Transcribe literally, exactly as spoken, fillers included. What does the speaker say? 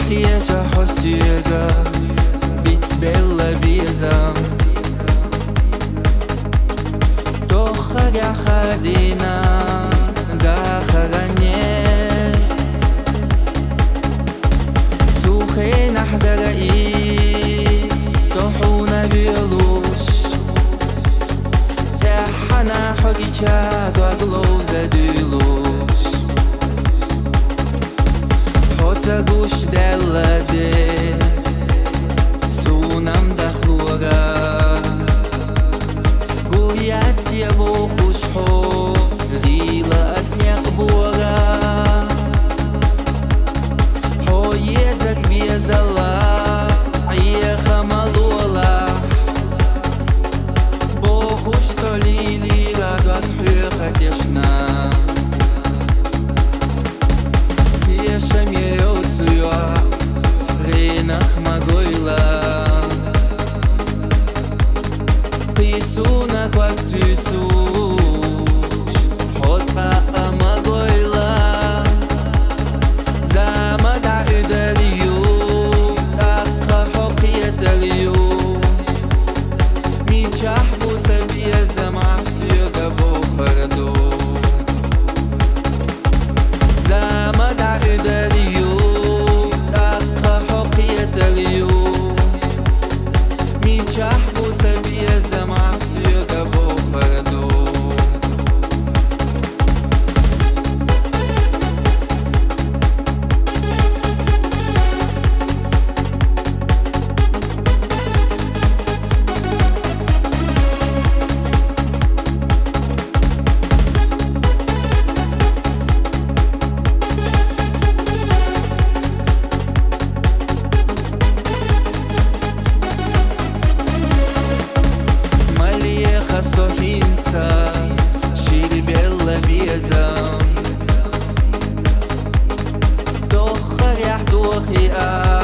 Ježa hosiega bit bella biezam Tocha gachadina gacharanye Suche nahda ra'is sohuna bilush Tehana hogicha dwagloza dilush Gush della de Sunam dakhluga Guyat diabo khushho Ghila asniq buga Ho yezak biezalla Aya khamalula Bo khush solili Gadwat huqat yashna Tiesham Reinach magoila Pisuna kwak tu sush Hotra amagoila Zamada udariyo Akka hoqiyatariyo Mi chahbu sabiya zama suga bo fardo Zamada udariyo Chahbu sabiya zama suga bo fardo Sohinca, shiri bella biezam Doch rjah dochi